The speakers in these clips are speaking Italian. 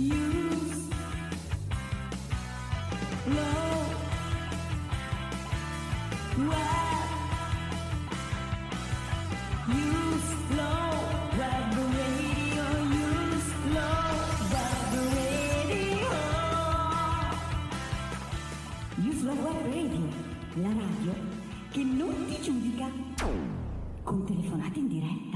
use low web, use low web radio, use low web radio, use low web radio, la radio che non ti giudica con telefonate in diretta.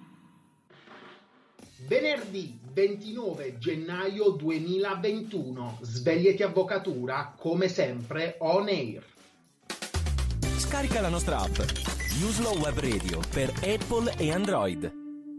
Venerdì 29 gennaio 2021, Svegliati Avvocatura, come sempre on air. Scarica la nostra app, Uslo Web Radio, per Apple e Android.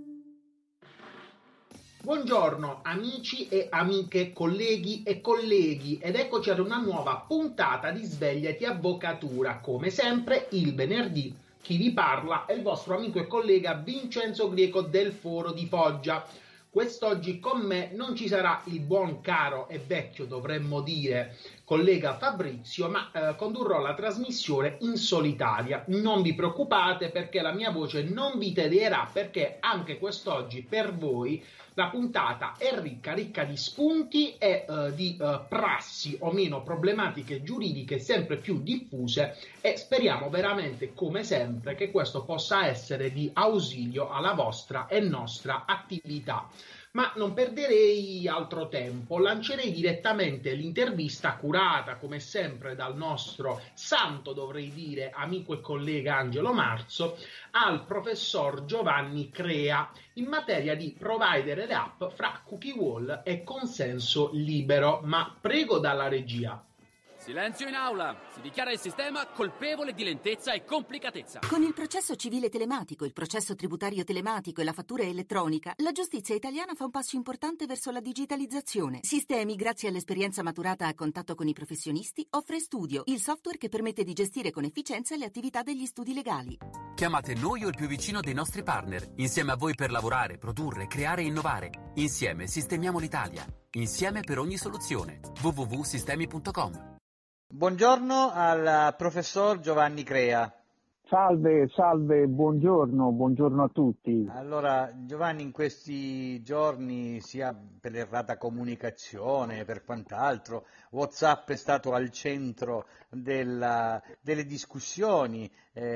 Buongiorno amici e amiche, colleghi e colleghi, ed eccoci ad una nuova puntata di Svegliati Avvocatura, come sempre il venerdì. Chi vi parla è il vostro amico e collega Vincenzo Greco del Foro di Foggia. Quest'oggi con me non ci sarà il buon, caro e vecchio, dovremmo dire, collega Fabrizio, ma condurrò la trasmissione in solitaria. Non vi preoccupate perché la mia voce non vi tedierà, perché anche quest'oggi per voi la puntata è ricca di spunti e di prassi o meno problematiche giuridiche sempre più diffuse, e speriamo veramente, come sempre, che questo possa essere di ausilio alla vostra e nostra attività. Ma non perderei altro tempo, lancerei direttamente l'intervista curata, come sempre, dal nostro santo, dovrei dire, amico e collega Angelo Marzo al professor Giovanni Crea in materia di provider ed app fra cookie wall e consenso libero. Ma prego dalla regia. Silenzio in aula! Si dichiara il sistema colpevole di lentezza e complicatezza. Con il processo civile telematico, il processo tributario telematico e la fattura elettronica, la giustizia italiana fa un passo importante verso la digitalizzazione. Sistemi, grazie all'esperienza maturata a contatto con i professionisti, offre Studio, il software che permette di gestire con efficienza le attività degli studi legali. Chiamate noi o il più vicino dei nostri partner, insieme a voi per lavorare, produrre, creare e innovare. Insieme sistemiamo l'Italia. Insieme per ogni soluzione. www.sistemi.com. Buongiorno al professor Giovanni Crea. Salve, buongiorno a tutti. Allora, Giovanni, in questi giorni, sia per l'errata comunicazione, per quant'altro, WhatsApp è stato al centro delle discussioni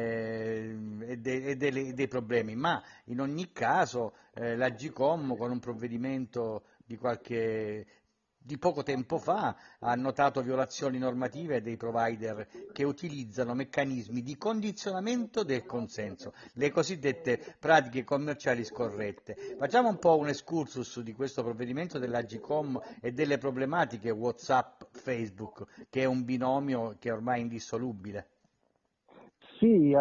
e dei problemi, ma in ogni caso l'Agcom, con un provvedimento di poco tempo fa, ha notato violazioni normative dei provider che utilizzano meccanismi di condizionamento del consenso, le cosiddette pratiche commerciali scorrette. Facciamo un po' un excursus di questo provvedimento dell'Agcom e delle problematiche WhatsApp-Facebook, che è un binomio che è ormai indissolubile. Sì,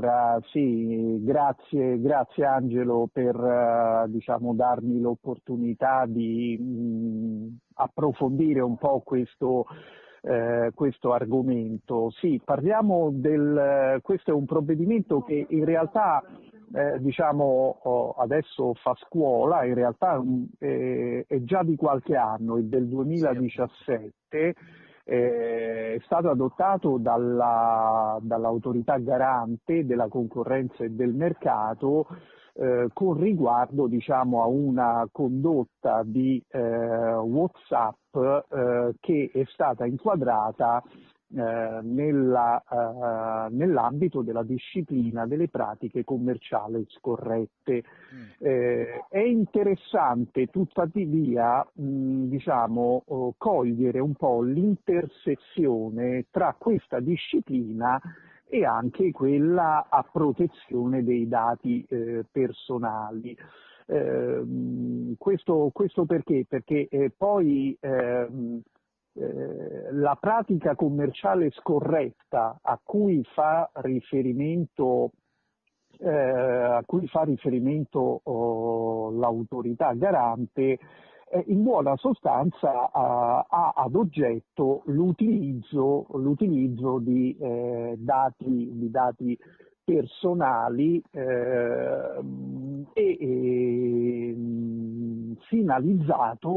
grazie Angelo per darmi l'opportunità di approfondire un po' questo argomento. Sì, parliamo questo è un provvedimento che in realtà adesso fa scuola, in realtà è già di qualche anno, è del 2017. È stato adottato dall'autorità garante della concorrenza e del mercato con riguardo a una condotta di WhatsApp che è stata inquadrata nell'ambito della disciplina delle pratiche commerciali scorrette. È interessante tuttavia cogliere un po' l'intersezione tra questa disciplina e anche quella a protezione dei dati personali. Questo perché? Perché poi la pratica commerciale scorretta a cui fa riferimento l'autorità garante in buona sostanza ha ad oggetto l'utilizzo di dati personali finalizzato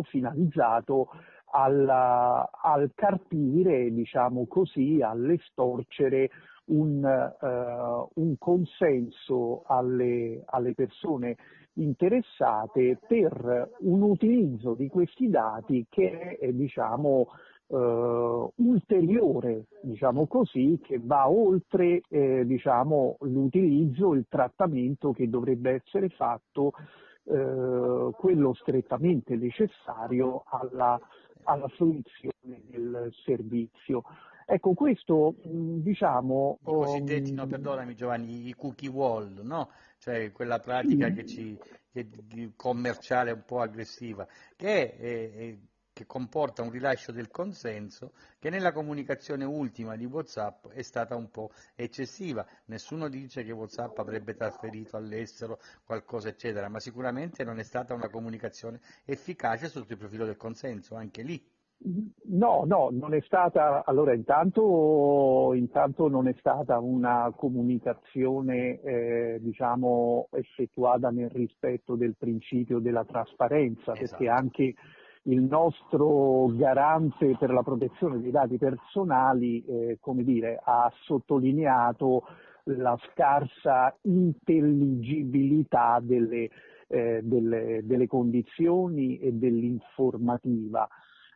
al carpire, all'estorcere un consenso alle persone interessate per un utilizzo di questi dati che è, diciamo, ulteriore, diciamo così, che va oltre diciamo, l'utilizzo, il trattamento che dovrebbe essere fatto, quello strettamente necessario alla fruizione del servizio. Ecco, questo diciamo... I cosiddetti, no, perdonami Giovanni, i cookie wall, no? Cioè quella pratica commerciale un po' aggressiva, che comporta un rilascio del consenso che nella comunicazione ultima di WhatsApp è stata un po' eccessiva. Nessuno dice che WhatsApp avrebbe trasferito all'estero qualcosa eccetera, ma sicuramente non è stata una comunicazione efficace sotto il profilo del consenso, anche lì. No, non è stata, allora intanto non è stata una comunicazione diciamo effettuata nel rispetto del principio della trasparenza, Esatto. Perché anche il nostro garante per la protezione dei dati personali, come dire, ha sottolineato la scarsa intelligibilità delle condizioni e dell'informativa.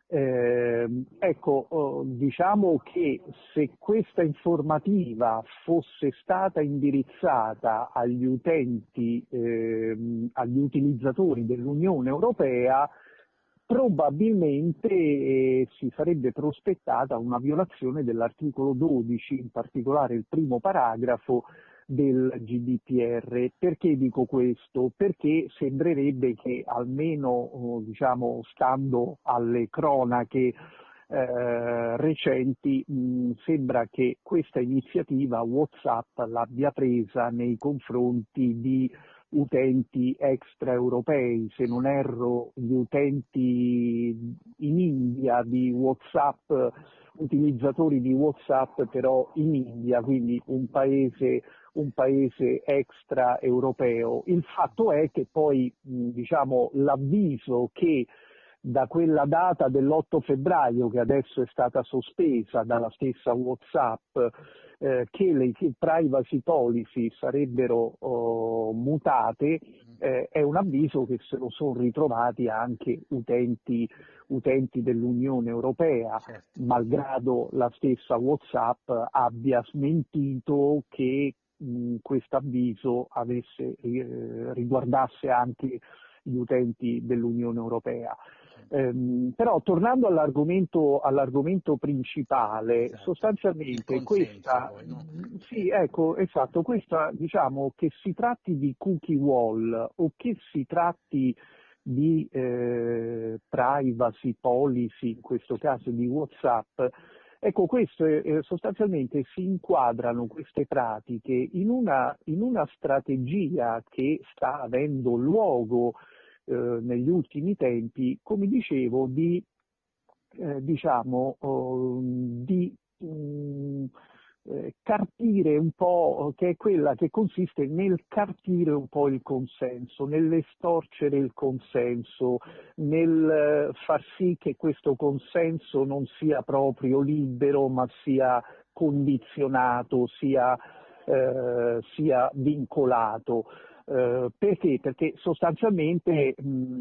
Ecco, diciamo che se questa informativa fosse stata indirizzata agli utenti, agli utilizzatori dell'Unione Europea, probabilmente si sarebbe prospettata una violazione dell'articolo 12, in particolare il primo paragrafo del GDPR. Perché dico questo? Perché sembrerebbe che almeno diciamo stando alle cronache recenti sembra che questa iniziativa WhatsApp l'abbia presa nei confronti di utenti extraeuropei. Se non erro, gli utenti in India di WhatsApp, utilizzatori di WhatsApp però in India, quindi un paese extraeuropeo. Il fatto è che poi diciamo l'avviso che da quella data dell'8 febbraio, che adesso è stata sospesa dalla stessa WhatsApp, che le privacy policy sarebbero mutate, è un avviso che se lo sono ritrovati anche utenti dell'Unione Europea, Certo. malgrado la stessa WhatsApp abbia smentito che questo avviso riguardasse anche gli utenti dell'Unione Europea. Però tornando all'argomento principale, Esatto. sostanzialmente Il consenso, questa, poi, no? sì, ecco, esatto, questa, diciamo, che si tratti di cookie wall o che si tratti di privacy policy, in questo caso di WhatsApp, ecco, questo sostanzialmente si inquadrano queste pratiche in una strategia che sta avendo luogo negli ultimi tempi, come dicevo, di carpire un po', che è quella che consiste nel carpire un po' il consenso, nell'estorcere il consenso, nel far sì che questo consenso non sia proprio libero, ma sia condizionato, sia vincolato. Perché? Perché sostanzialmente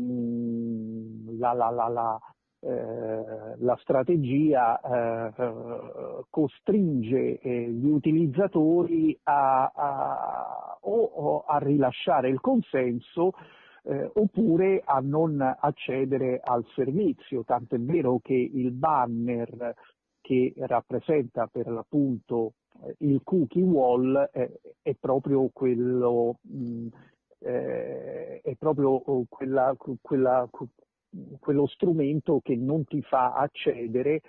la strategia costringe gli utilizzatori a rilasciare il consenso oppure a non accedere al servizio, tanto è vero che il banner che rappresenta per l'appunto il cookie wall è proprio quello, è proprio quello strumento che non ti fa accedere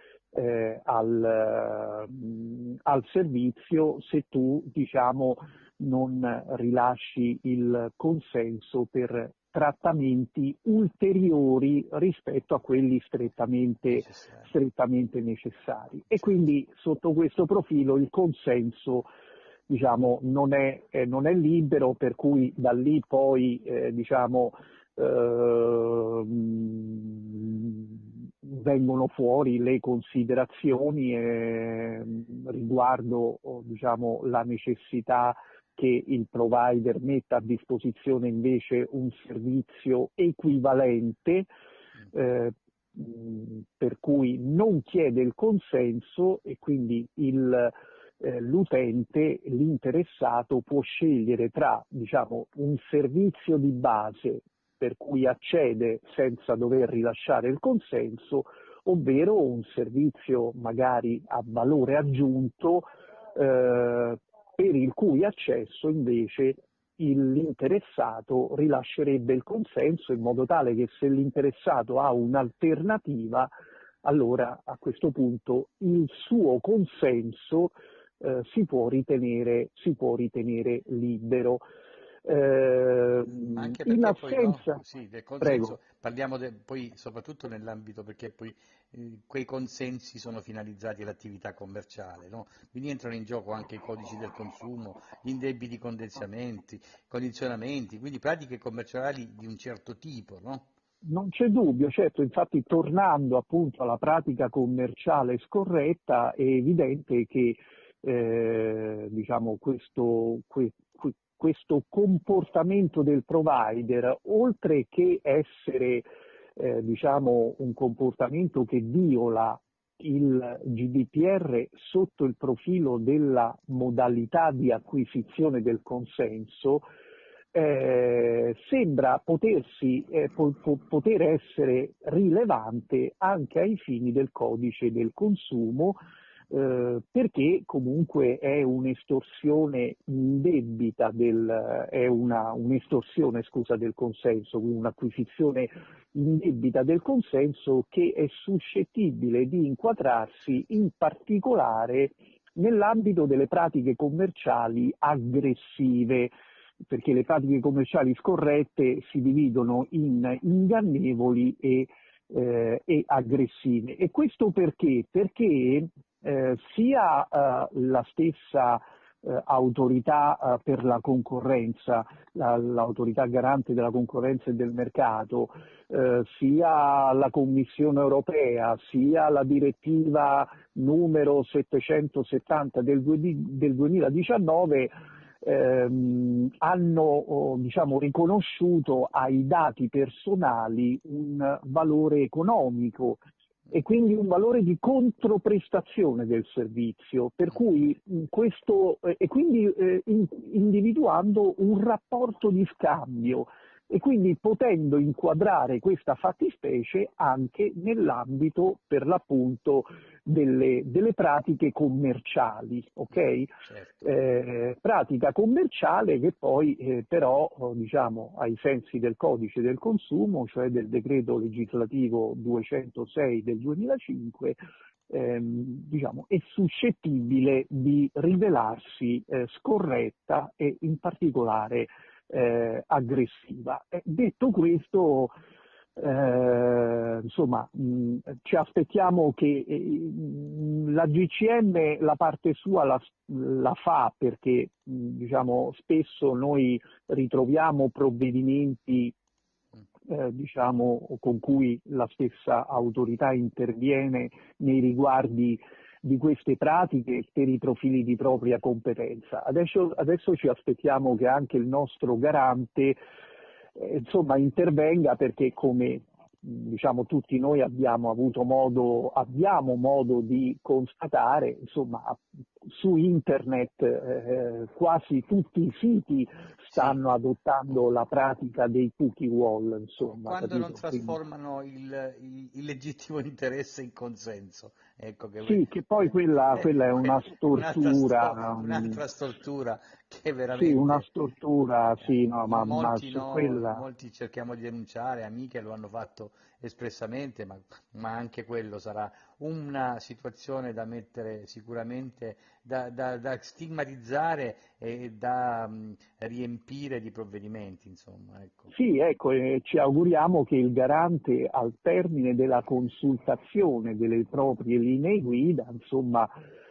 al servizio se tu, diciamo, non rilasci il consenso per trattamenti ulteriori rispetto a quelli strettamente necessari. E quindi sotto questo profilo il consenso, diciamo, non è libero, per cui da lì poi diciamo vengono fuori le considerazioni riguardo, diciamo, la necessità che il provider metta a disposizione invece un servizio equivalente, per cui non chiede il consenso e quindi l'utente, l'interessato può scegliere tra, diciamo, un servizio di base per cui accede senza dover rilasciare il consenso, ovvero un servizio magari a valore aggiunto per il cui accesso invece l'interessato rilascerebbe il consenso, in modo tale che se l'interessato ha un'alternativa, allora a questo punto il suo consenso si può ritenere libero. Anche perché In poi, no? assenza, Sì, del prego. consenso, parliamo poi soprattutto nell'ambito, perché poi quei consensi sono finalizzati all'attività commerciale, no? Quindi entrano in gioco anche i codici del consumo, gli indebiti condizionamenti, quindi pratiche commerciali di un certo tipo, no? Non c'è dubbio, certo, infatti tornando appunto alla pratica commerciale scorretta, è evidente che diciamo questo comportamento del provider, oltre che essere diciamo un comportamento che viola il GDPR sotto il profilo della modalità di acquisizione del consenso, sembra poter essere rilevante anche ai fini del codice del consumo, perché comunque è un'estorsione indebita un'estorsione, scusa, del consenso, quindi un'acquisizione indebita del consenso che è suscettibile di inquadrarsi in particolare nell'ambito delle pratiche commerciali aggressive, perché le pratiche commerciali scorrette si dividono in ingannevoli e aggressive. E questo perché? Perché sia la stessa autorità per la concorrenza, l'autorità garante della concorrenza e del mercato, sia la Commissione europea, sia la direttiva numero 770 del 2019 hanno diciamo riconosciuto ai dati personali un valore economico e quindi un valore di controprestazione del servizio, per cui individuando un rapporto di scambio e quindi potendo inquadrare questa fattispecie anche nell'ambito per l'appunto delle pratiche commerciali, ok? Certo. Pratica commerciale che poi però diciamo ai sensi del codice del consumo, cioè del decreto legislativo 206 del 2005, diciamo, è suscettibile di rivelarsi scorretta e in particolare aggressiva. Detto questo, insomma, ci aspettiamo che la GCM la parte sua la fa, perché diciamo spesso noi ritroviamo provvedimenti diciamo con cui la stessa autorità interviene nei riguardi di queste pratiche per i profili di propria competenza. Adesso ci aspettiamo che anche il nostro garante insomma intervenga, perché come diciamo tutti noi abbiamo modo di constatare, insomma, su internet quasi tutti i siti stanno adottando la pratica dei cookie wall, insomma. Quando non capito? trasformano il legittimo interesse in consenso. Ecco che poi quella è una stortura. Un'altra stortura che veramente... Sì, una stortura, sì, no, ma su quella... Molti cerchiamo di denunciare, amiche lo hanno fatto espressamente, ma anche quello sarà una situazione da mettere sicuramente, da stigmatizzare e da riempire di provvedimenti, insomma. Ecco. Sì, ecco, ci auguriamo che il garante al termine della consultazione delle proprie linee guida, insomma,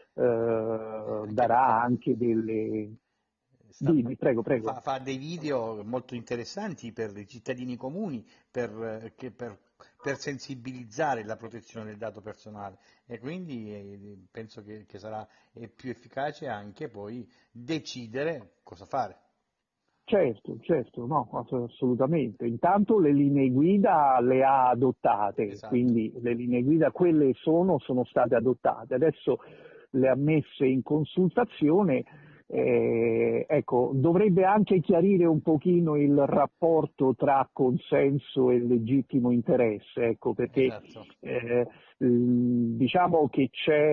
darà anche delle... Prego. Fa dei video molto interessanti per i cittadini comuni, per sensibilizzare la protezione del dato personale, e quindi penso che sarà più efficace anche poi decidere cosa fare. Certo, no, assolutamente. Intanto le linee guida le ha adottate, Esatto. quindi le linee guida, quelle sono state adottate. Adesso le ha messe in consultazione. Ecco, dovrebbe anche chiarire un pochino il rapporto tra consenso e legittimo interesse, ecco, perché Esatto. diciamo che c'è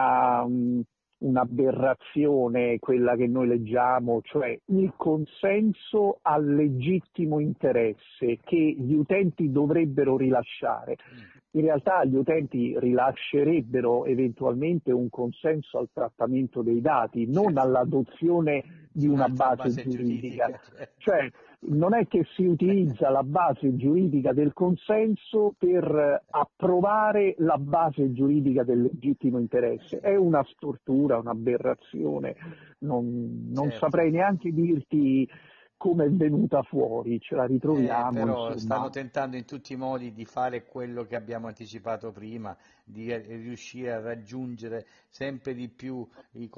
un'aberrazione, quella che noi leggiamo, cioè il consenso al legittimo interesse che gli utenti dovrebbero rilasciare. In realtà gli utenti rilascerebbero eventualmente un consenso al trattamento dei dati, non all'adozione di una base giuridica. Cioè, non è che si utilizza la base giuridica del consenso per approvare la base giuridica del legittimo interesse. È una stortura, un'aberrazione. Non saprei neanche dirti come è venuta fuori, ce la ritroviamo. Però insomma. stanno tentando in tutti i modi di fare quello che abbiamo anticipato prima, di riuscire a raggiungere sempre di più i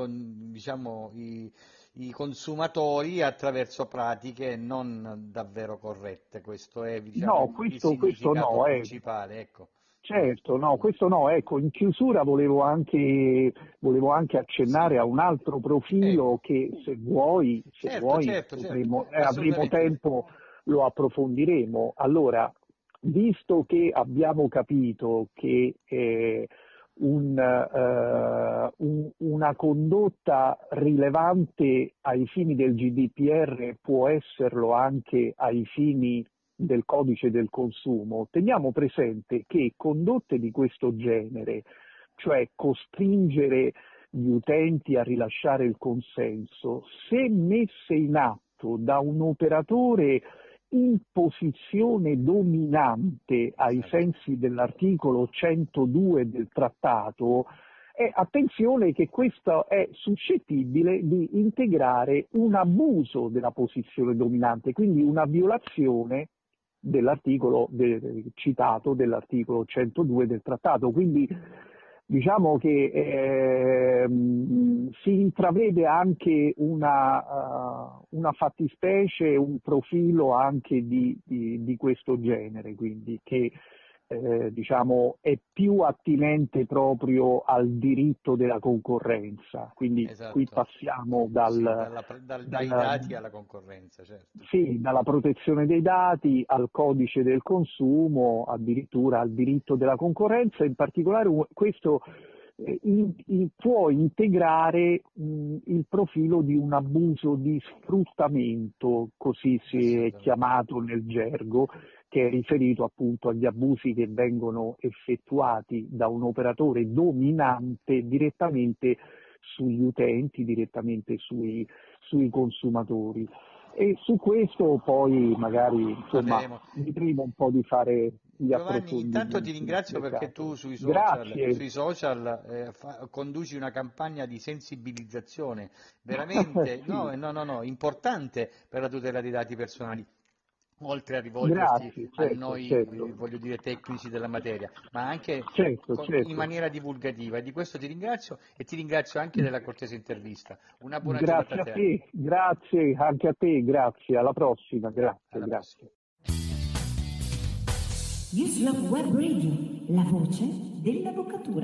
consumatori attraverso pratiche non davvero corrette. Questo è il significato principale. Ecco. Certo, no, questo no. Ecco, in chiusura volevo anche accennare a un altro profilo che se vuoi avremo tempo, lo approfondiremo. Allora, visto che abbiamo capito che una condotta rilevante ai fini del GDPR può esserlo anche ai fini del codice del consumo, teniamo presente che condotte di questo genere, cioè costringere gli utenti a rilasciare il consenso, se messe in atto da un operatore in posizione dominante ai sensi dell'articolo 102 del trattato, attenzione che questo è suscettibile di integrare un abuso della posizione dominante, quindi una violazione dell'articolo citato, dell'articolo 102 del trattato. Quindi diciamo che si intravede anche una fattispecie, un profilo anche di questo genere, quindi che diciamo è più attinente proprio al diritto della concorrenza, quindi qui passiamo dai dati alla concorrenza, certo. Sì, dalla protezione dei dati al codice del consumo, addirittura al diritto della concorrenza. In particolare questo può integrare il profilo di un abuso di sfruttamento, così si è chiamato nel gergo, che è riferito appunto agli abusi che vengono effettuati da un operatore dominante direttamente sugli utenti, direttamente sui consumatori. E su questo poi magari vedremo un po' di fare gli approfondimenti. Giovanni, intanto ti ringrazio perché tu sui social conduci una campagna di sensibilizzazione veramente importante per la tutela dei dati personali. Oltre a rivolgerti a noi, voglio dire, tecnici della materia, ma anche in maniera divulgativa. E di questo ti ringrazio e ti ringrazio anche della cortese intervista. Una buona giornata a te. Grazie anche a te, grazie. Alla prossima, grazie. Newslock Web Radio, la voce dell'avvocatura.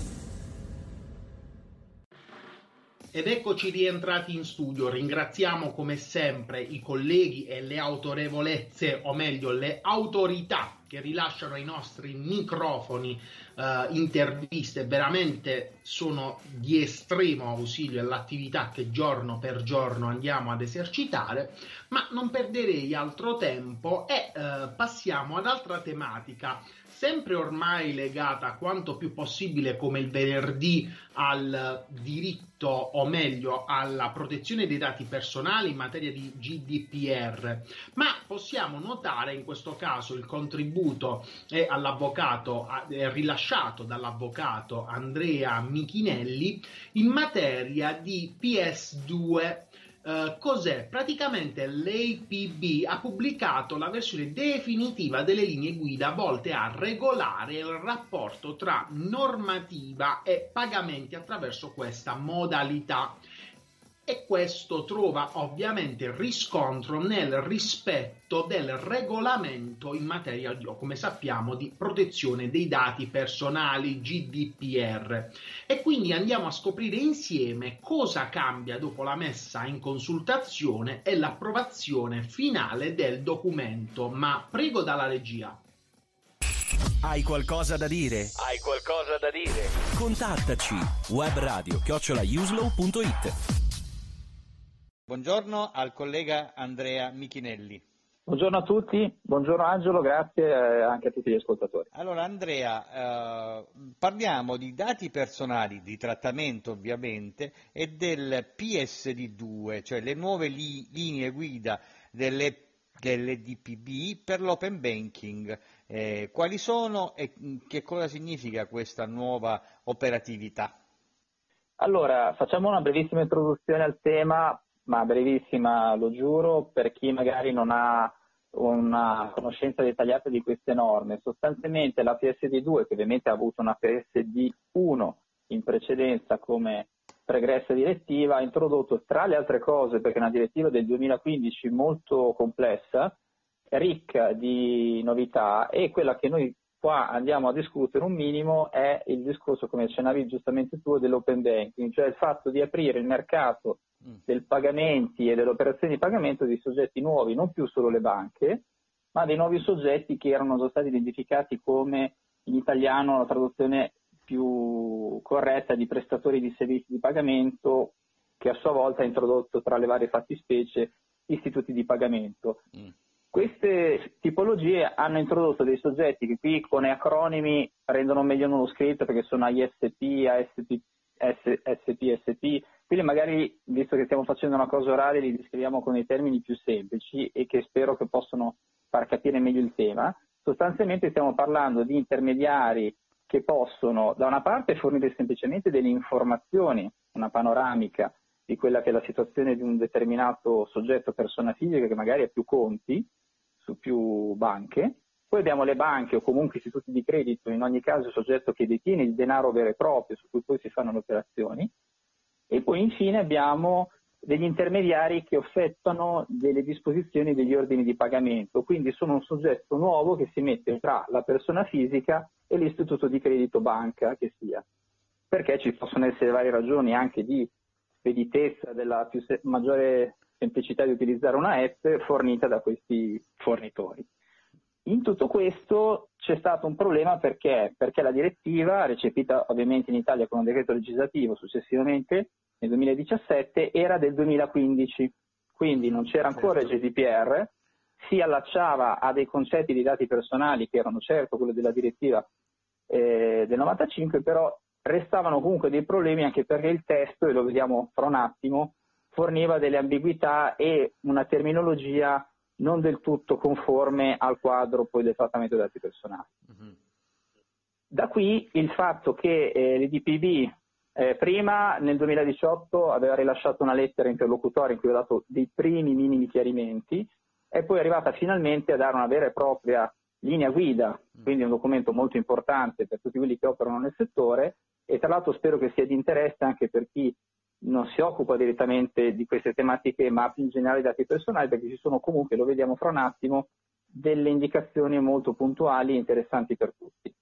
Ed eccoci rientrati in studio. Ringraziamo come sempre i colleghi e le autorevolezze, o meglio le autorità che rilasciano ai nostri microfoni interviste. Veramente sono di estremo ausilio all'attività che giorno per giorno andiamo ad esercitare, ma non perderei altro tempo e passiamo ad altra tematica, sempre ormai legata quanto più possibile come il venerdì al diritto, o meglio alla protezione dei dati personali in materia di GDPR, ma possiamo notare in questo caso il contributo è rilasciato dall'avvocato Andrea Michinelli in materia di PS2. Cos'è? Praticamente l'APB ha pubblicato la versione definitiva delle linee guida volte a regolare il rapporto tra normativa e pagamenti attraverso questa modalità. e questo trova ovviamente riscontro nel rispetto del regolamento in materia, come sappiamo, di protezione dei dati personali, GDPR. E quindi andiamo a scoprire insieme cosa cambia dopo la messa in consultazione e l'approvazione finale del documento. Ma prego dalla regia. Hai qualcosa da dire? Hai qualcosa da dire? Contattaci webradio@uslow.it. Buongiorno al collega Andrea Michinelli. Buongiorno a tutti, buongiorno Angelo, grazie anche a tutti gli ascoltatori. Allora Andrea, parliamo di dati personali, di trattamento ovviamente, e del PSD2, cioè le nuove linee guida dell'EDPB per l'open banking. Quali sono e che cosa significa questa nuova operatività? Allora, facciamo una brevissima introduzione al tema, ma brevissima, lo giuro, per chi magari non ha una conoscenza dettagliata di queste norme. Sostanzialmente la PSD2, che ovviamente ha avuto una PSD1 in precedenza come pregressa direttiva, ha introdotto, tra le altre cose, perché è una direttiva del 2015 molto complessa, ricca di novità, e quella che noi qua andiamo a discutere un minimo è il discorso, come accennavi giustamente tu, dell'open banking, cioè il fatto di aprire il mercato del pagamenti e delle operazioni di pagamento di soggetti nuovi, non più solo le banche, ma dei nuovi soggetti che erano già stati identificati come, in italiano, la traduzione più corretta, di prestatori di servizi di pagamento, che a sua volta ha introdotto tra le varie fattispecie istituti di pagamento. Queste tipologie hanno introdotto dei soggetti che qui con acronimi rendono meglio non lo scritto, perché sono ISP, ASP, SP, quindi magari, visto che stiamo facendo una cosa orale, li descriviamo con dei termini più semplici e che spero che possano far capire meglio il tema. Sostanzialmente stiamo parlando di intermediari che possono, da una parte, fornire semplicemente delle informazioni, una panoramica di quella che è la situazione di un determinato soggetto, persona fisica, che magari ha più conti su più banche. Poi abbiamo le banche o comunque istituti di credito, in ogni caso il soggetto che detiene il denaro vero e proprio su cui poi si fanno le operazioni. E poi infine abbiamo degli intermediari che effettuano delle disposizioni degli ordini di pagamento, quindi sono un soggetto nuovo che si mette tra la persona fisica e l'istituto di credito banca che sia, perché ci possono essere varie ragioni anche di speditezza, della maggiore semplicità di utilizzare una app fornita da questi fornitori. In tutto questo c'è stato un problema perché la direttiva, recepita ovviamente in Italia con un decreto legislativo successivamente nel 2017, era del 2015, quindi non c'era ancora il GDPR, si allacciava a dei concetti di dati personali che erano certo quello della direttiva del 95, però restavano comunque dei problemi anche perché il testo, e lo vediamo fra un attimo, forniva delle ambiguità e una terminologia non del tutto conforme al quadro poi del trattamento dei dati personali. Da qui il fatto che l'EDPB prima nel 2018 aveva rilasciato una lettera interlocutoria in cui aveva dato dei primi minimi chiarimenti, e poi è arrivata finalmente a dare una vera e propria linea guida, quindi un documento molto importante per tutti quelli che operano nel settore, e tra l'altro spero che sia di interesse anche per chi non si occupa direttamente di queste tematiche, ma più in generale i dati personali, perché ci sono comunque, lo vediamo fra un attimo, delle indicazioni molto puntuali e interessanti per tutti.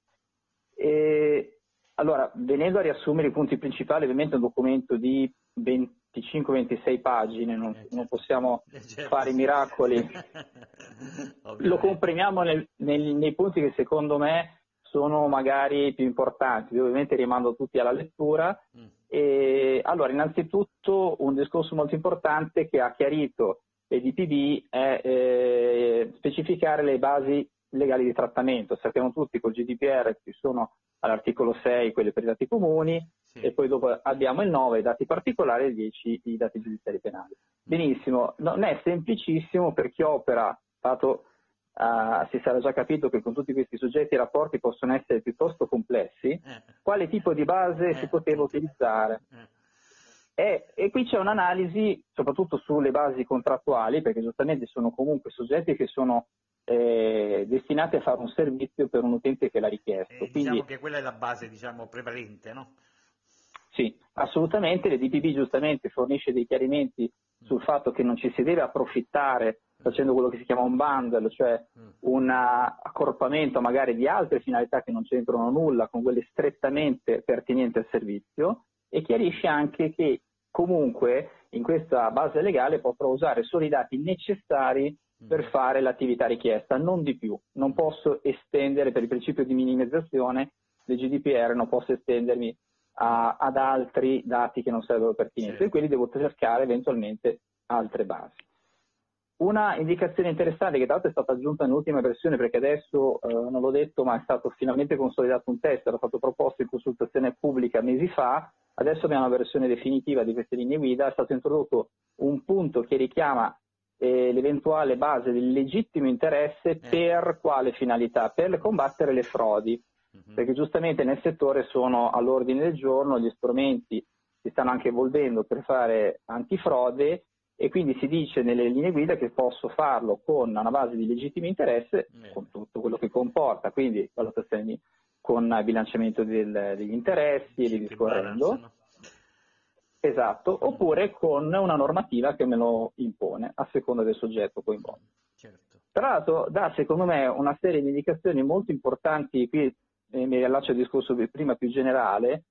Allora, venendo a riassumere i punti principali, ovviamente è un documento di 25-26 pagine, non possiamo fare miracoli. Lo comprimiamo nei punti che secondo me sono magari più importanti, ovviamente rimando tutti alla lettura. Allora, innanzitutto un discorso molto importante che ha chiarito l'EDPB è specificare le basi legali di trattamento. Sappiamo tutti col GDPR ci sono all'articolo 6 quelle per i dati comuni, sì, e poi dopo abbiamo il 9 i dati particolari e il 10 i dati giudiziari penali. Benissimo, non è semplicissimo per chi opera, si sarà già capito che con tutti questi soggetti i rapporti possono essere piuttosto complessi, quale tipo di base si poteva utilizzare. E qui c'è un'analisi soprattutto sulle basi contrattuali, perché giustamente sono comunque soggetti che sono destinati a fare un servizio per un utente che l'ha richiesto. Quindi, diciamo che quella è la base, diciamo, prevalente, no? Sì, assolutamente. L'EDPB giustamente fornisce dei chiarimenti sul fatto che non ci si deve approfittare facendo quello che si chiama un bundle, cioè un accorpamento magari di altre finalità che non c'entrano nulla con quelle strettamente pertinenti al servizio, e chiarisce anche che comunque in questa base legale potrò usare solo i dati necessari per fare l'attività richiesta, non di più. Non posso estendere, per il principio di minimizzazione del GDPR, non posso estendermi ad altri dati che non sarebbero pertinenti, e quindi devo cercare eventualmente altre basi. Una indicazione interessante, che tra l'altro è stata aggiunta nell'ultima versione, perché adesso non l'ho detto, ma è stato finalmente consolidato un testo, era stato proposto in consultazione pubblica mesi fa, adesso abbiamo la versione definitiva di queste linee guida, è stato introdotto un punto che richiama l'eventuale base del legittimo interesse. Per quale finalità? Per combattere le frodi, perché giustamente nel settore sono all'ordine del giorno, gli strumenti si stanno anche evolvendo per fare antifrode, e quindi si dice nelle linee guida che posso farlo con una base di legittimo interesse, con tutto quello che comporta, quindi valutazioni con bilanciamento degli interessi e via discorrendo. Esatto, oppure con una normativa che me lo impone a seconda del soggetto coinvolto. Tra l'altro dà secondo me una serie di indicazioni molto importanti, qui mi riallaccio al discorso prima più generale,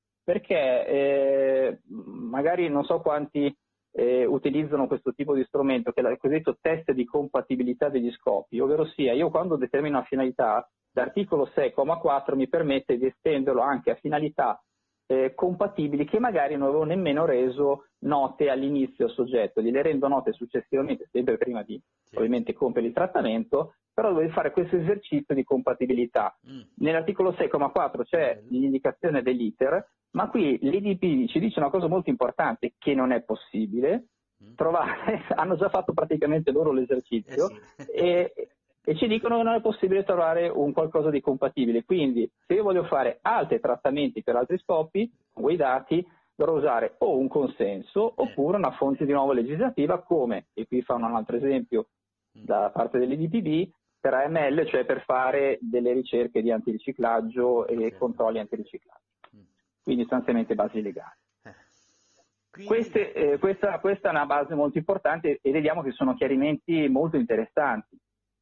perché magari non so quanti utilizzano questo tipo di strumento, che è il cosiddetto test di compatibilità degli scopi, ovvero sia io quando determino una finalità, l'articolo 6,4 mi permette di estenderlo anche a finalità compatibili che magari non avevo nemmeno reso note all'inizio al soggetto, gliele rendo note successivamente, sempre prima di ovviamente compiere il trattamento, però devo fare questo esercizio di compatibilità. Nell'articolo 6,4 c'è l'indicazione dell'iter, ma qui l'EDP ci dice una cosa molto importante, che non è possibile trovare, hanno già fatto praticamente loro l'esercizio, e ci dicono che non è possibile trovare un qualcosa di compatibile. Quindi se io voglio fare altri trattamenti per altri scopi con quei dati, dovrò usare o un consenso oppure una fonte di nuovo legislativa, come, e qui fanno un altro esempio da parte dell'EDPB, per AML, cioè per fare delle ricerche di antiriciclaggio e controlli antiriciclaggio. Quindi sostanzialmente basi legali. Questa è una base molto importante, e vediamo che sono chiarimenti molto interessanti.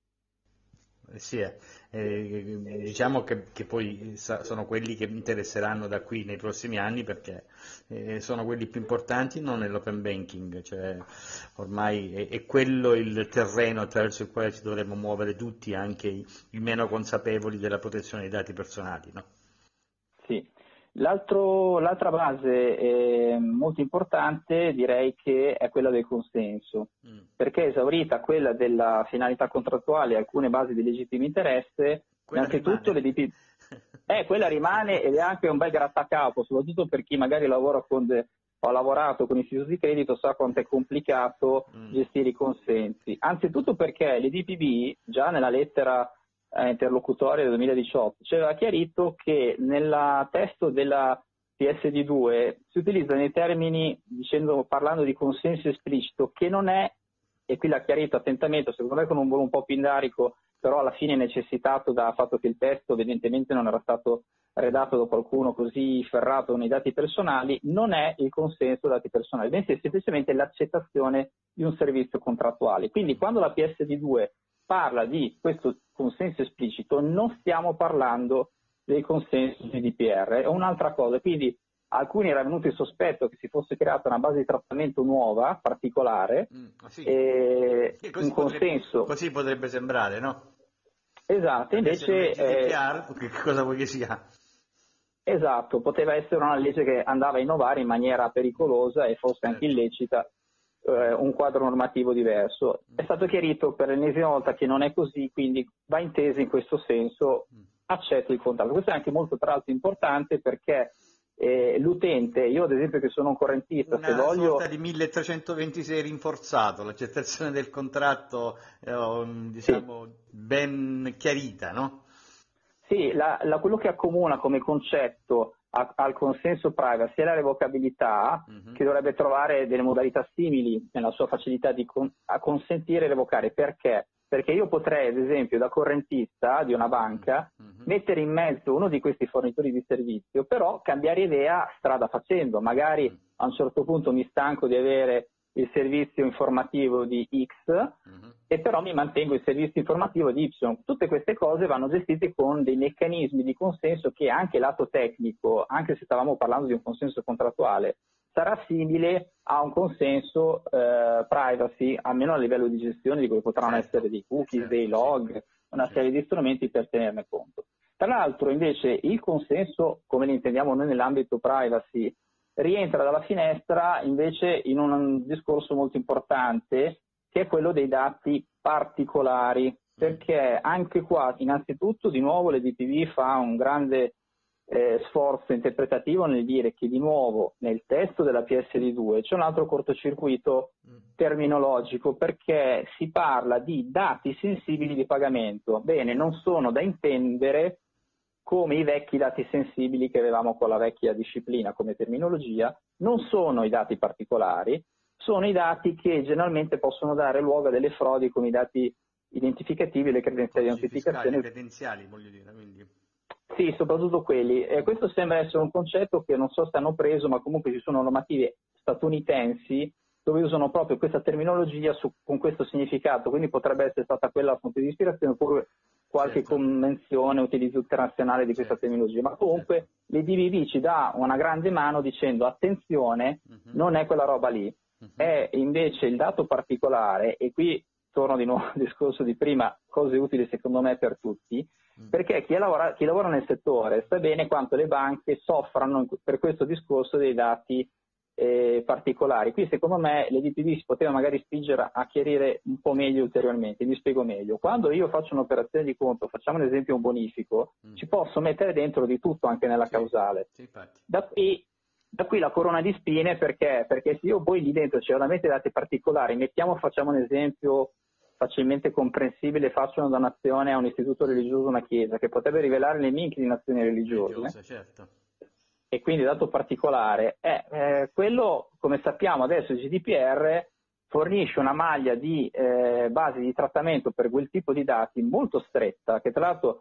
Diciamo che poi sono quelli che interesseranno da qui nei prossimi anni, perché sono quelli più importanti, non nell'open banking, cioè ormai è quello il terreno attraverso il quale ci dovremmo muovere tutti, anche i meno consapevoli della protezione dei dati personali, no? Sì. L'altra base molto importante direi che è quella del consenso, perché esaurita quella della finalità contrattuale e alcune basi di legittimo interesse, innanzitutto quella rimane, ed è anche un bel grattacapo, soprattutto per chi magari ha lavorato con istituti di credito, sa quanto è complicato gestire i consensi. Anzitutto perché l'EDPB già nella lettera interlocutoria del 2018 ci aveva chiarito che nel testo della PSD2 si utilizzano i termini parlando di consenso esplicito, che non è, e qui l'ha chiarito attentamente, secondo me con un volo un po' pindarico, però alla fine necessitato dal fatto che il testo evidentemente non era stato redatto da qualcuno così ferrato nei dati personali, non è il consenso dei dati personali, bensì è semplicemente l'accettazione di un servizio contrattuale. Quindi quando la PSD2 parla di questo consenso esplicito, non stiamo parlando del consenso GDPR, è un'altra cosa. Quindi alcuni era venuto il sospetto che si fosse creata una base di trattamento nuova, particolare, un consenso. Così potrebbe sembrare, no? Esatto, invece che cosa vuoi che sia? Esatto, poteva essere una legge che andava a innovare in maniera pericolosa e forse anche illecita un quadro normativo diverso. È stato chiarito per l'ennesima volta che non è così, quindi va intesa in questo senso, accetto il contratto. Questo è anche molto tra l'altro importante, perché l'utente, io ad esempio che sono un correntista, se voglio... Una sorta di 1326 rinforzato, l'accettazione del contratto ben chiarita, no? Sì, quello che accomuna come concetto al consenso privacy è la revocabilità, che dovrebbe trovare delle modalità simili nella sua facilità a consentire e revocare. Perché? Perché io potrei, ad esempio, da correntista di una banca, mettere in mezzo uno di questi fornitori di servizio, però cambiare idea strada facendo. Magari a un certo punto mi stanco di avere il servizio informativo di X e però mi mantengo il servizio informativo di Y. Tutte queste cose vanno gestite con dei meccanismi di consenso che anche lato tecnico, anche se stavamo parlando di un consenso contrattuale, sarà simile a un consenso privacy, almeno a livello di gestione di quelli che potranno essere dei cookies, dei log, una serie di strumenti per tenerne conto. Tra l'altro invece il consenso, come lo intendiamo noi nell'ambito privacy, rientra dalla finestra invece in un discorso molto importante che è quello dei dati particolari, perché anche qua innanzitutto di nuovo l'EDPB fa un grande sforzo interpretativo nel dire che di nuovo nel testo della PSD2 c'è un altro cortocircuito terminologico, perché si parla di dati sensibili di pagamento. Bene, non sono da intendere come i vecchi dati sensibili che avevamo con la vecchia disciplina come terminologia, non sono i dati particolari, sono i dati che generalmente possono dare luogo a delle frodi come i dati identificativi e le credenziali di identificazione. Credenziali, voglio dire, quindi. Sì, soprattutto quelli. Questo sembra essere un concetto che non so se hanno preso, ma comunque ci sono normative statunitensi dove usano proprio questa terminologia con questo significato, quindi potrebbe essere stata quella la fonte di ispirazione oppure qualche convenzione, utilizzo internazionale di questa terminologia, ma comunque l'EDPB ci dà una grande mano dicendo attenzione, non è quella roba lì, è invece il dato particolare, e qui torno di nuovo al discorso di prima, cose utili secondo me per tutti, perché chi lavora nel settore sa bene quanto le banche soffrano per questo discorso dei dati particolari. Qui secondo me l'EDPB si poteva magari spingere a chiarire un po' meglio ulteriormente. Mi spiego meglio. Quando io faccio un'operazione di conto, facciamo ad esempio un bonifico, ci posso mettere dentro di tutto anche nella causale. Da qui la corona di spine, perché se io poi lì dentro c'è veramente dati particolari, facciamo un esempio facilmente comprensibile, faccio una donazione a un istituto religioso, una chiesa, che potrebbe rivelare le mie inclinazioni religiose. Certo. E quindi dato particolare, quello, come sappiamo adesso, il GDPR fornisce una maglia di basi di trattamento per quel tipo di dati molto stretta, che tra l'altro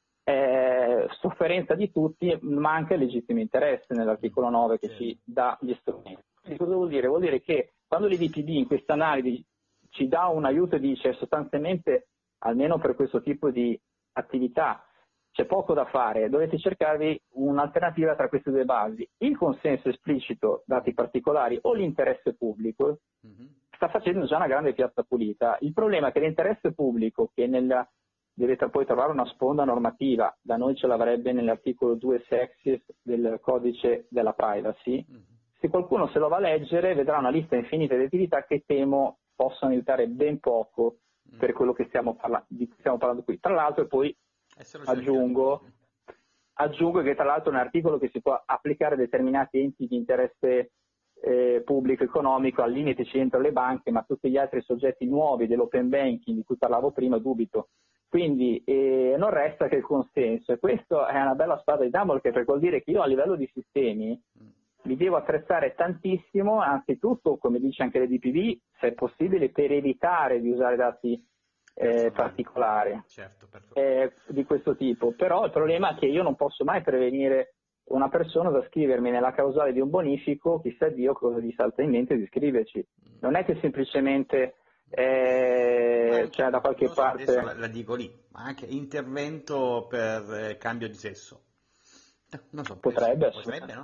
è sofferenza di tutti, ma anche legittimo interesse nell'articolo 9 che ci dà gli strumenti. Quindi cosa vuol dire? Vuol dire che quando l'EDPB in questa analisi ci dà un aiuto e dice sostanzialmente, almeno per questo tipo di attività, c'è poco da fare, dovete cercarvi un'alternativa tra queste due basi. Il consenso esplicito, dati particolari, o l'interesse pubblico, sta facendo già una grande piazza pulita. Il problema è che l'interesse pubblico, che deve poi trovare una sponda normativa, da noi ce l'avrebbe nell'articolo 2 sexis del codice della privacy, se qualcuno se lo va a leggere vedrà una lista infinita di attività che temo possono aiutare ben poco per quello che di cui stiamo parlando qui. Tra l'altro, e poi aggiungo che tra l'altro è un articolo che si può applicare a determinati enti di interesse pubblico economico, al limite ci entrano le banche, ma tutti gli altri soggetti nuovi dell'open banking di cui parlavo prima dubito. Quindi non resta che il consenso, e questo è una bella spada di Damocle, perché vuol dire che io a livello di sistemi li devo attrezzare tantissimo, anzitutto, come dice anche l'EDPB, se è possibile, per evitare di usare dati particolari di questo tipo. Però il problema è che io non posso mai prevenire una persona da scrivermi nella causale di un bonifico, chissà Dio cosa gli salta in mente di scriverci. Non è che semplicemente c'è da qualche parte... La dico lì, ma anche intervento per cambio di sesso. Non so, potrebbe no?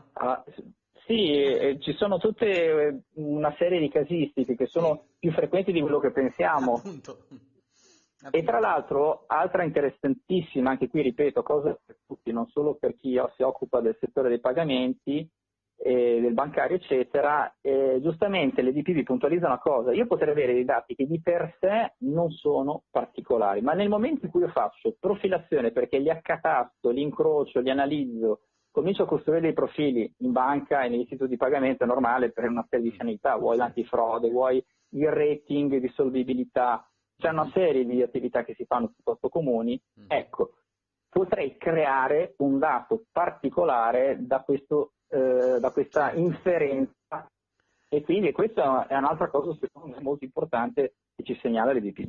Sì, ci sono tutte una serie di casistiche che sono più frequenti di quello che pensiamo. Appunto. E tra l'altro, altra interessantissima, anche qui ripeto, cosa per tutti, non solo per chi si occupa del settore dei pagamenti, del bancario eccetera, giustamente l'EDPB puntualizza una cosa: io potrei avere dei dati che di per sé non sono particolari, ma nel momento in cui io faccio profilazione, perché li accatasto, li incrocio, li analizzo, comincio a costruire dei profili in banca e negli istituti di pagamento, è normale per una serie di finalità, vuoi l'antifrode, vuoi il rating di solvibilità, c'è una serie di attività che si fanno piuttosto comuni. Ecco, potrei creare un dato particolare da questa inferenza, e quindi questa è un'altra cosa secondo me molto importante che ci segnala l'EDPB.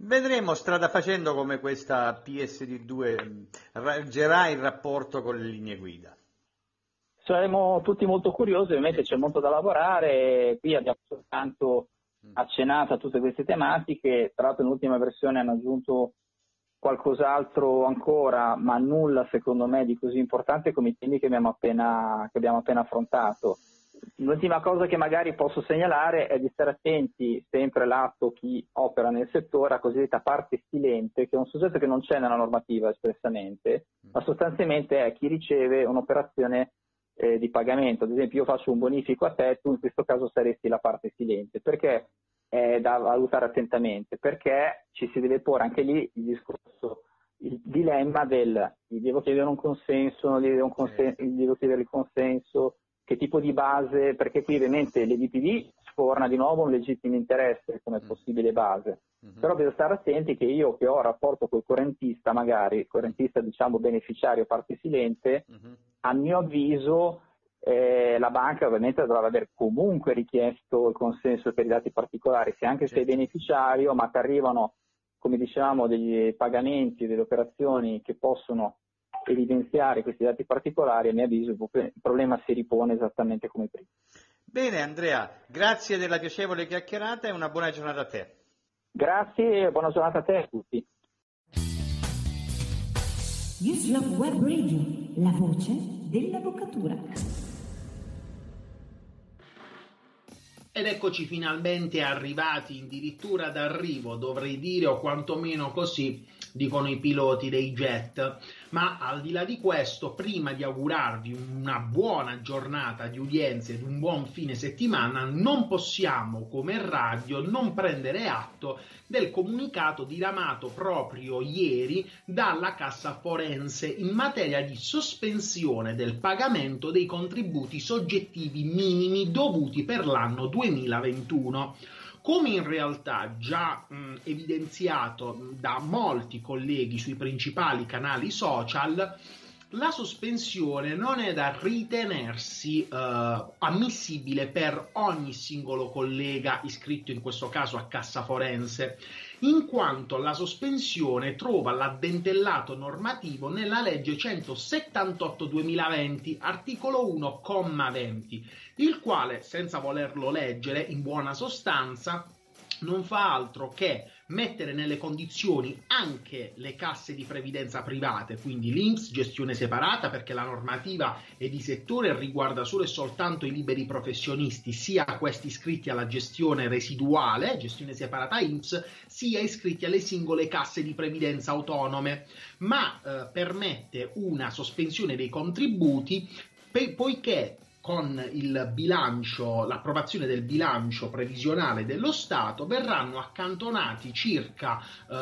Vedremo strada facendo come questa PSD2 reggerà il rapporto con le linee guida. Saremo tutti molto curiosi, ovviamente c'è molto da lavorare, qui abbiamo soltanto accennato a tutte queste tematiche, tra l'altro nell'ultima versione hanno aggiunto qualcos'altro ancora, ma nulla secondo me di così importante come i temi che abbiamo appena affrontato. L'ultima cosa che magari posso segnalare è di stare attenti, sempre lato chi opera nel settore, a cosiddetta parte silente, che è un soggetto che non c'è nella normativa espressamente, ma sostanzialmente è chi riceve un'operazione di pagamento. Ad esempio io faccio un bonifico a te, tu in questo caso saresti la parte silente. Perché è da valutare attentamente? Perché ci si deve porre anche lì il dilemma del gli devo chiedere un consenso, non gli devo chiedere il consenso, che tipo di base, perché qui ovviamente l'EDPD sforna di nuovo un legittimo interesse come possibile base, però bisogna stare attenti che io che ho rapporto col correntista, magari correntista diciamo beneficiario parte silente, a mio avviso la banca ovviamente dovrà aver comunque richiesto il consenso per i dati particolari, se anche sei beneficiario ma ti arrivano, come dicevamo, degli pagamenti, delle operazioni che possono evidenziare questi dati particolari, a mio avviso il problema si ripone esattamente come prima. Bene Andrea, grazie della piacevole chiacchierata e una buona giornata a te. Grazie e buona giornata a te a tutti. Uslove Web Radio, la voce dell'avvocatura. Ed eccoci finalmente arrivati, addirittura d'arrivo, dovrei dire, o quantomeno così dicono i piloti dei jet. Ma al di là di questo, prima di augurarvi una buona giornata di udienze ed un buon fine settimana, non possiamo come radio non prendere atto del comunicato diramato proprio ieri dalla Cassa Forense in materia di sospensione del pagamento dei contributi soggettivi minimi dovuti per l'anno 2021. Come in realtà già evidenziato da molti colleghi sui principali canali social, la sospensione non è da ritenersi ammissibile per ogni singolo collega iscritto in questo caso a Cassa Forense, in quanto la sospensione trova l'addentellato normativo nella legge 178/2020, articolo 1, comma 20, il quale, senza volerlo leggere, in buona sostanza, non fa altro che mettere nelle condizioni anche le casse di previdenza private, quindi l'INPS, gestione separata, perché la normativa è di settore e riguarda solo e soltanto i liberi professionisti, sia questi iscritti alla gestione residuale, gestione separata INPS, sia iscritti alle singole casse di previdenza autonome, ma permette una sospensione dei contributi poiché con il bilancio, l'approvazione del bilancio previsionale dello Stato, verranno accantonati circa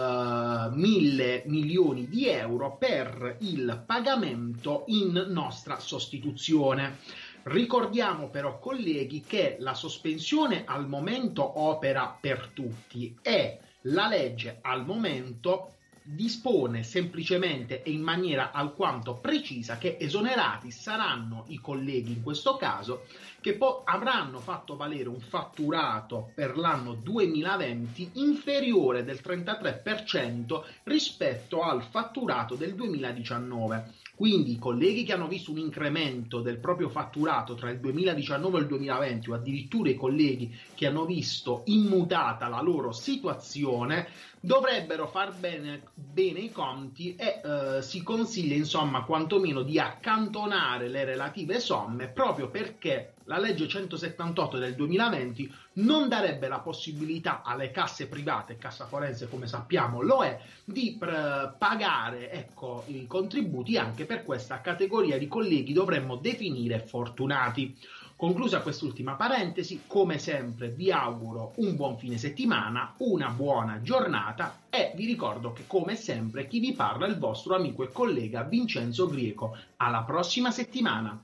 1.000 milioni di euro per il pagamento in nostra sostituzione. Ricordiamo però, colleghi, che la sospensione al momento opera per tutti e la legge al momento dispone semplicemente e in maniera alquanto precisa che esonerati saranno i colleghi in questo caso che avranno fatto valere un fatturato per l'anno 2020 inferiore del 33% rispetto al fatturato del 2019. Quindi i colleghi che hanno visto un incremento del proprio fatturato tra il 2019 e il 2020 o addirittura i colleghi che hanno visto immutata la loro situazione dovrebbero far bene i conti e si consiglia insomma quantomeno di accantonare le relative somme proprio perché la legge 178 del 2020 non darebbe la possibilità alle casse private, Cassa Forense come sappiamo lo è, di pagare i contributi anche per questa categoria di colleghi dovremmo definire fortunati. Conclusa quest'ultima parentesi, come sempre vi auguro un buon fine settimana, una buona giornata e vi ricordo che come sempre chi vi parla è il vostro amico e collega Vincenzo Grieco. Alla prossima settimana!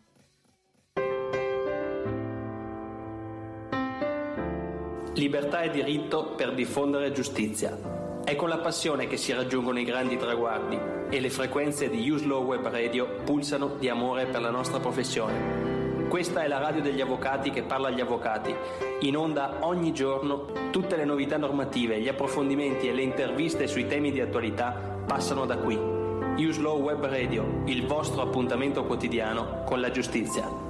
Libertà e diritto per diffondere giustizia. È con la passione che si raggiungono i grandi traguardi e le frequenze di Uslove Web Radio pulsano di amore per la nostra professione. Questa è la radio degli avvocati che parla agli avvocati. In onda ogni giorno tutte le novità normative, gli approfondimenti e le interviste sui temi di attualità passano da qui. Use Law Web Radio, il vostro appuntamento quotidiano con la giustizia.